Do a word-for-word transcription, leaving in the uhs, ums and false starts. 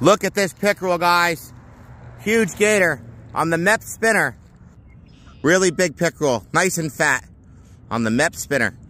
Look at this pickerel, guys. Huge gator on the Mepps spinner. Really big pickerel, nice and fat on the Mepps spinner.